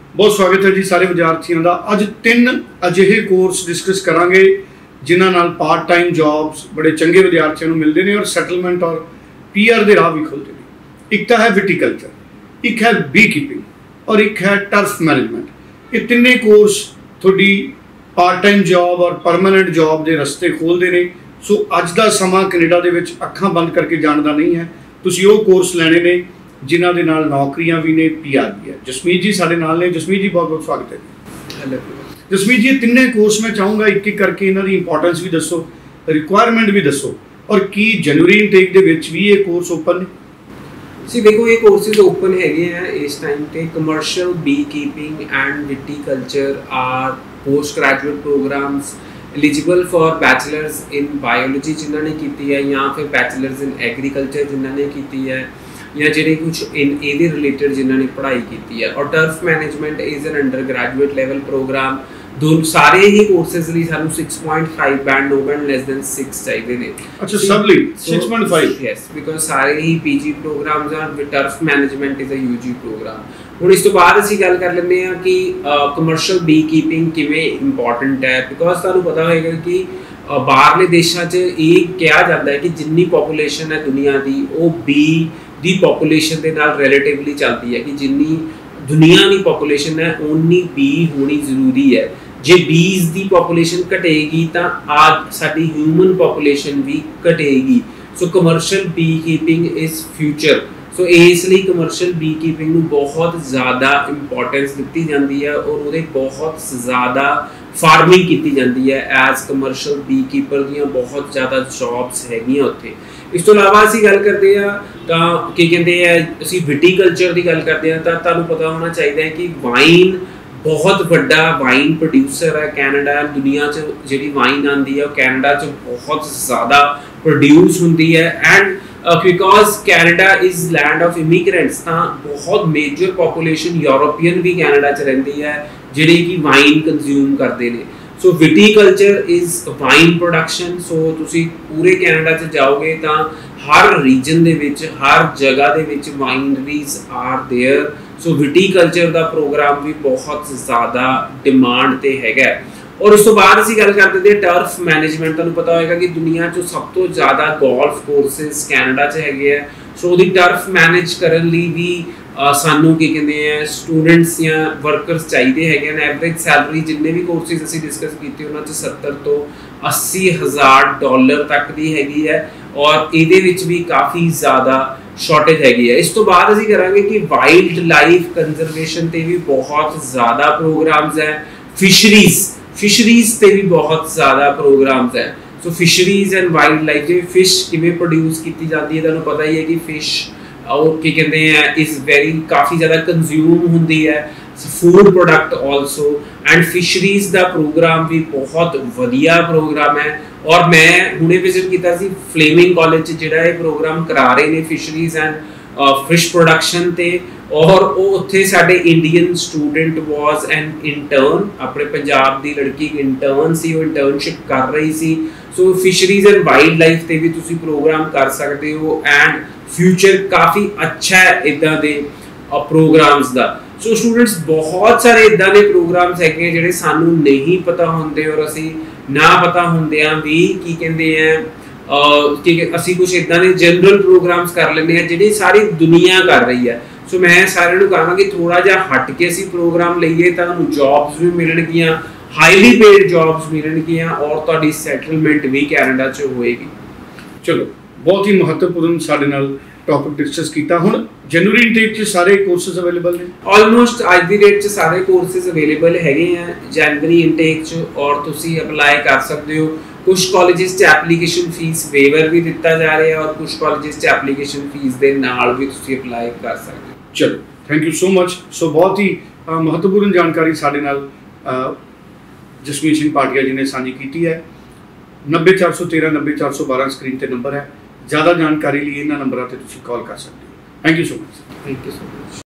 बहुत स्वागत है जी सारे विद्यार्थियों का। अज 3 अजिहे कोर्स डिस्कस करांगे जिन्हां नाल पार्ट टाइम जॉब्स बड़े चंगे विद्यार्थियों को मिलते हैं और सैटलमेंट और PR के राह भी खुलते हैं। एक तो है विटीकल्चर, एक है बी कीपिंग और एक है टर्फ मैनेजमेंट। ये तिन्ने कोर्स थोड़ी पार्ट टाइम जॉब और परमानेंट जॉब के रस्ते खोलते हैं। सो अज का समा कनेडा दे विच अखां बंद करके जाण दा नहीं है। तुसीं वो कोर्स लैणे ने जिन्हां दे नाल नौकरियां भी ने, PR भी है। जसमीत जी साडे नाल ने। जसमीत जी बहुत बहुत स्वागत है। हेलो जसमीत जी, तिन्ने कोर्स मैं चाहूँगा एक एक करके इन्हां दी इंपॉर्टेंस भी दसो, रिक्वायरमेंट भी दसो और की जनवरी इनटेक दे विच भी ये कोर्स ओपन ने। जी देखो, ये कोर्सेज ओपन हैगे हैं इस टाइम पे। Commercial beekeeping and viticulture are post graduate programs eligible for bachelors in biology जिन्होंने की है, या फिर बैचलर्स इन एग्रीकल्चर जिन्होंने की है, या जिन्हें कुछ इन ए रिलेटेड जिन्होंने पढ़ाई की है। और turf management is an undergraduate level program. दोनों सारे ही कोर्सेज लिए सानू 6.5 band, no band less than 6 चाहिए ने। अच्छा, सब लिए 6.5? यस, बिकॉज सारे ही PG प्रोग्राम्स हैं। Turf management is a UG program. हुण इस तो बाद असीं गल कर लैंदे आ कि कमर्शियल बी कीपिंग किवें इंपॉर्टेंट है। बिकॉज तुहानूं पता होएगा कि बाहरले देशां 'च ये कहा जाता है कि जिन्नी पॉपूलेशन है दुनिया की वो बी दी पॉपूलेशन के नाल रिलेटिवली चलती है, कि जिन्नी दुनिया की पॉपूलेशन है उन्नी बी होनी जरूरी है। जे बीज की पॉपूलेशन घटेगी तो आज साडी ह्यूमन पॉपूलेशन भी घटेगी। So commercial beekeeping is future. So इसलिए कमर्शियल बी कीपिंग नूं बहुत ज़्यादा इंपॉर्टेंस दी जाती है और वो बहुत ज़्यादा फार्मिंग की जाती है। एज कमर्शियल बी कीपर दी बहुत ज़्यादा जॉब्स हैगियां उत्थे। इस तो इलावा असीं गल करते हैं तो की कहते हैं असीं विटीकल्चर की गल करते हैं तो तुहानूं पता होना चाहिए है कि वाइन बहुत बड़ा वाइन प्रोड्यूसर है कैनेडा। दुनिया च जिहड़ी वाइन आती है कैनेडा च बहुत ज़्यादा प्रोड्यूस होती है। And because Canada is land of immigrants, तो बहुत मेजर पॉपूलेशन यूरोपियन भी कैनेडा च रहिंदी है जिहड़ी कि वाइन कंज्यूम करते हैं। So viticulture is wine production. So तुसी पूरे कैनेडा च जाओगे तो हर रीजन दे विच, हर जगह दे विच wineries are there. So viticulture का प्रोग्राम भी बहुत ज़्यादा डिमांड ते हैगा। और उस तो बाद असीं गल करते हैं टर्फ मैनेजमेंट। तुहानूं पता होएगा कि दुनिया चो सब तो ज़्यादा गोल्फ कोर्सेज कैनेडा च हैगे है। सो दी टर्फ मैनेज करन लई भी सानू की कहते हैं स्टूडेंट्स या वर्कर्स चाहिए हैगे ने। एवरेज सैलरी जिन्ने भी कोर्सेज असीं डिस्कस कीते उन्हां च 70 तो 80 हज़ार डॉलर तक दी हैगी है और इहदे विच भी काफ़ी ज़्यादा शॉर्टेज हैगी है। इस तो बाद असीं करांगे कि वाइल्ड लाइफ कंजरवेशन ते भी बहुत ज़्यादा प्रोग्राम्स हैं। फिशरीज ते भी बहुत ज़्यादा प्रोग्राम्स हैं। So fisheries and wildlife जो फिश किवें प्रोड्यूस की जाती है, तुहानूं पता ही है कि फिश और की कहते हैं इज वेरी काफ़ी ज़्यादा कंज्यूम होती है। Food product also and fisheries का प्रोग्राम भी बहुत वधिया प्रोग्राम है। और मैं हुणे विजिट किया सी फ्लेमिंग कॉलेज जिहड़ा ये प्रोग्राम करा रहे हैं फिशरीज एंड फिश प्रोडक्शन ते। और वो उत्थे साडे Indian student was an intern, अपने पंजाब की लड़की इंटर्न सी, वो इंटर्नशिप कर रही सी। So fisheries and wildlife ते भी तुसी प्रोग्राम कर सकते हो एंड फ्यूचर काफ़ी अच्छा है इदां दे प्रोग्राम्स का। सो स्टूडेंट्स बहुत सारे इदां दे प्रोग्राम्स है जिहड़े सानू नहीं पता होंदे और असीं ना पता होंदियां भी की कहते हैं कि असीं कुछ इदां दे जनरल प्रोग्राम्स कर लैंदे हैं जिहड़ी सारी दुनिया कर रही है। सो मैं सारिआं नूं कहांगा कि थोड़ा जिहा हट के असीं प्रोग्राम लईए तां जॉब्स भी मिलणगियां, हाईली पेड जॉब्स मिलणगियां और तुहाडी सैटलमेंट भी कैनेडा च होएगी। चलो, बहुत ही महत्वपूर्ण साडे नाल टॉपिक डिस्कस किया। हुण जनवरी इनटेक च सारे कोर्सेज अवेलेबल ने? ऑलमोस्ट अज दी डेट च सारे कोर्सेज अवेलेबल हैगे हैं जनवरी इनटेक च और तुसी अप्लाई कर सकते हो। कुछ कॉलेजेस च एप्लीकेशन फीस वेवर भी दिता जा रहा है और कुछ कॉलेजेस च एप्लीकेशन फीस दे नाल भी तुसी अप्लाई कर सकते हो। चलो, thank you so much. So बहुत ही महत्वपूर्ण जानकारी साडे नाल जसमीत सिंह पाटिया जी ने साझी की है। 90 413 90 412 स्क्रीन ते नंबर है। ज़्यादा जानकारी लिए इन्हां नंबरां ते तुसीं कॉल कर सकते हो। Thank you so much.